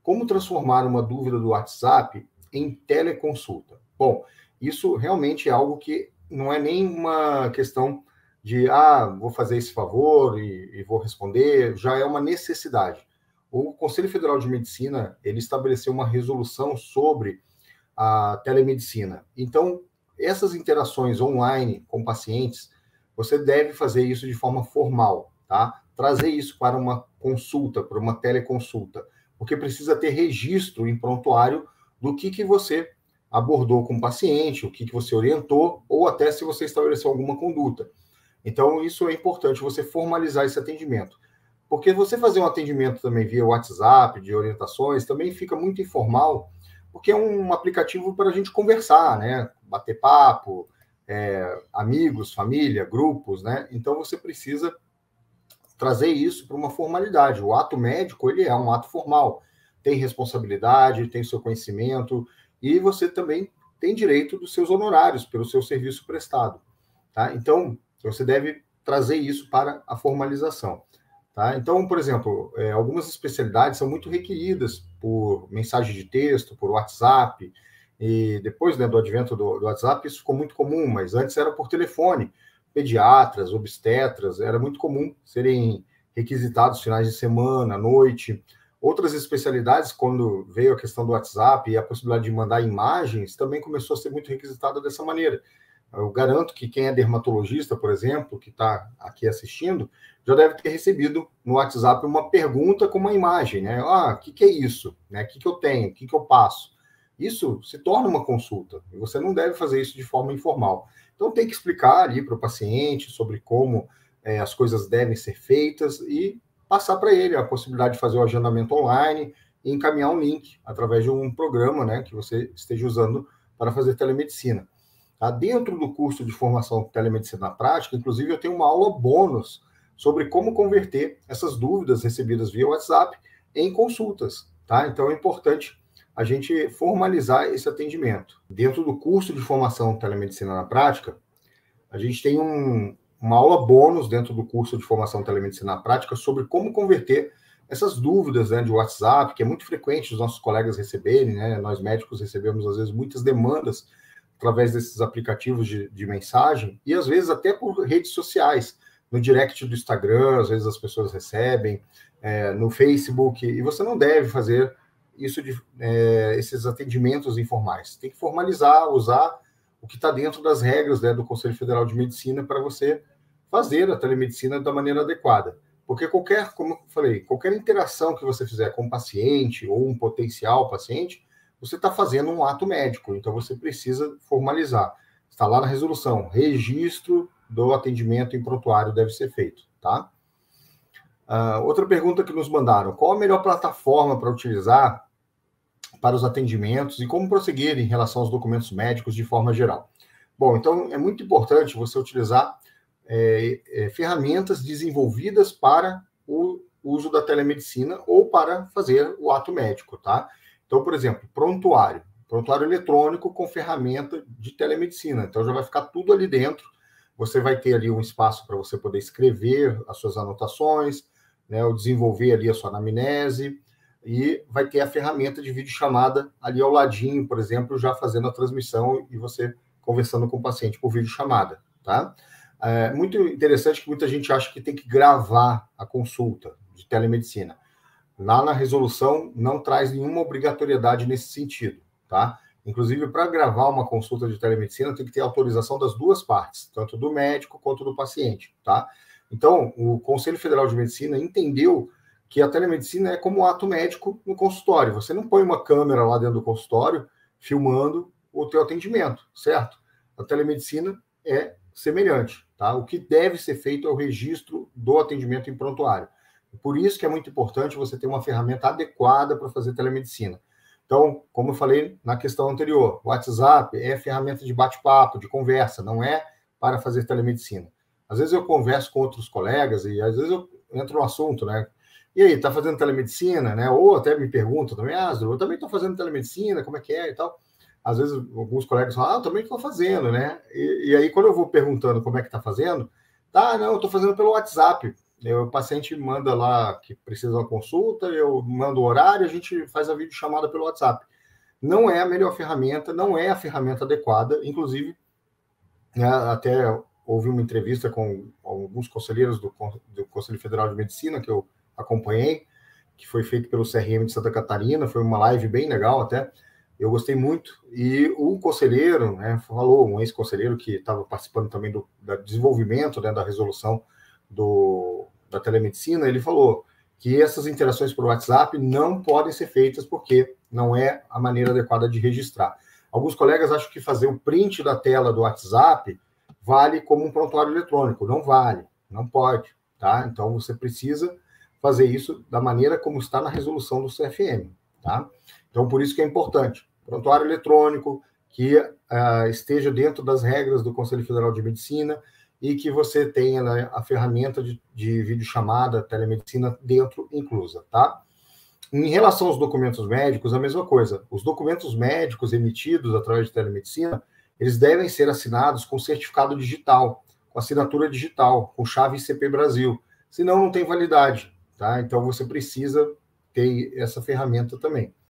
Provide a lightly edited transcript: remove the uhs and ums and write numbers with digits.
Como transformar uma dúvida do WhatsApp em teleconsulta? Bom, isso realmente é algo que não é nem uma questão de, vou fazer esse favor e vou responder, já é uma necessidade. O Conselho Federal de Medicina, ele estabeleceu uma resolução sobre a telemedicina. Então, essas interações online com pacientes, você deve fazer isso de forma formal, tá? Trazer isso para uma consulta, para uma teleconsulta, porque precisa ter registro em prontuário do que você abordou com o paciente, o que você orientou, ou até se você estabeleceu alguma conduta. Então, isso é importante, você formalizar esse atendimento. Porque você fazer um atendimento também via WhatsApp, de orientações, também fica muito informal, porque é um aplicativo para a gente conversar, né? Bater papo, amigos, família, grupos, né? Então, você precisa trazer isso para uma formalidade. O ato médico, ele é um ato formal. Tem responsabilidade, tem seu conhecimento, e você também tem direito dos seus honorários pelo seu serviço prestado, tá? Então, você deve trazer isso para a formalização. Tá? Então, por exemplo, algumas especialidades são muito requeridas por mensagem de texto, por WhatsApp, e depois, né, do advento do WhatsApp, isso ficou muito comum, mas antes era por telefone. Pediatras, obstetras, era muito comum serem requisitados finais de semana, à noite. Outras especialidades, quando veio a questão do WhatsApp e a possibilidade de mandar imagens, também começou a ser muito requisitada dessa maneira. Eu garanto que quem é dermatologista, por exemplo, que está aqui assistindo, já deve ter recebido no WhatsApp uma pergunta com uma imagem, né? O que é isso? Né? O que eu tenho? O que eu passo? Isso se torna uma consulta. E você não deve fazer isso de forma informal. Então, tem que explicar ali para o paciente sobre como as coisas devem ser feitas e passar para ele a possibilidade de fazer o agendamento online e encaminhar um link através de um programa, né, que você esteja usando para fazer telemedicina. Tá? Dentro do curso de formação telemedicina na prática, inclusive, eu tenho uma aula bônus sobre como converter essas dúvidas recebidas via WhatsApp em consultas. Tá? Então, é importante a gente formalizar esse atendimento. Dentro do curso de formação telemedicina na prática, a gente tem uma aula bônus dentro do curso de formação telemedicina na prática sobre como converter essas dúvidas, né, de WhatsApp, que é muito frequente os nossos colegas receberem, né? Nós médicos recebemos, às vezes, muitas demandas através desses aplicativos de mensagem, e às vezes até por redes sociais, no direct do Instagram, às vezes as pessoas recebem, no Facebook, e você não deve fazer isso esses atendimentos informais. Tem que formalizar, usar o que está dentro das regras, né, do Conselho Federal de Medicina para você fazer a telemedicina da maneira adequada. Porque como eu falei, qualquer interação que você fizer com um paciente ou um potencial paciente, você está fazendo um ato médico, então você precisa formalizar. Está lá na resolução, registro do atendimento em prontuário deve ser feito, tá? Outra pergunta que nos mandaram, qual a melhor plataforma para utilizar para os atendimentos e como prosseguir em relação aos documentos médicos de forma geral? Bom, então é muito importante você utilizar ferramentas desenvolvidas para o uso da telemedicina ou para fazer o ato médico, tá? Então, por exemplo, prontuário eletrônico com ferramenta de telemedicina. Então, já vai ficar tudo ali dentro. Você vai ter ali um espaço para você poder escrever as suas anotações, né, ou desenvolver ali a sua anamnese, e vai ter a ferramenta de videochamada ali ao ladinho, por exemplo, já fazendo a transmissão e você conversando com o paciente por videochamada, tá? É muito interessante que muita gente acha que tem que gravar a consulta de telemedicina. Lá na resolução não traz nenhuma obrigatoriedade nesse sentido, tá? Inclusive, para gravar uma consulta de telemedicina, tem que ter autorização das duas partes, tanto do médico quanto do paciente, tá? Então, o Conselho Federal de Medicina entendeu que a telemedicina é como um ato médico no consultório. Você não põe uma câmera lá dentro do consultório filmando o teu atendimento, certo? A telemedicina é semelhante, tá? O que deve ser feito é o registro do atendimento em prontuário. Por isso que é muito importante você ter uma ferramenta adequada para fazer telemedicina. Então, como eu falei na questão anterior, o WhatsApp é ferramenta de bate-papo, de conversa, não é para fazer telemedicina. Às vezes eu converso com outros colegas e às vezes eu entro no assunto, né? E aí, tá fazendo telemedicina, né? Ou até me perguntam também, eu também estou fazendo telemedicina, como é que é e tal. Às vezes alguns colegas falam, eu também estou fazendo, né? E aí, quando eu vou perguntando como é que está fazendo, não, eu estou fazendo pelo WhatsApp. o paciente manda lá que precisa de uma consulta, eu mando o horário, a gente faz a videochamada pelo WhatsApp. Não é a melhor ferramenta, não é a ferramenta adequada, inclusive, né, até houve uma entrevista com alguns conselheiros do Conselho Federal de Medicina, que eu acompanhei, que foi feito pelo CRM de Santa Catarina, foi uma live bem legal até, eu gostei muito, e o conselheiro, né, falou, um ex-conselheiro que estava participando também do desenvolvimento, né, da resolução da telemedicina, ele falou que essas interações por WhatsApp não podem ser feitas porque não é a maneira adequada de registrar. Alguns colegas acham que fazer o print da tela do WhatsApp vale como um prontuário eletrônico. Não vale, não pode, tá? Então, você precisa fazer isso da maneira como está na resolução do CFM, tá? Então, por isso que é importante. Prontuário eletrônico, que esteja dentro das regras do Conselho Federal de Medicina e que você tenha, né, a ferramenta de videochamada, telemedicina dentro inclusa, tá? Em relação aos documentos médicos, a mesma coisa. Os documentos médicos emitidos através de telemedicina, eles devem ser assinados com certificado digital, com assinatura digital, com chave ICP Brasil. Senão, não tem validade, tá? Então, você precisa ter essa ferramenta também.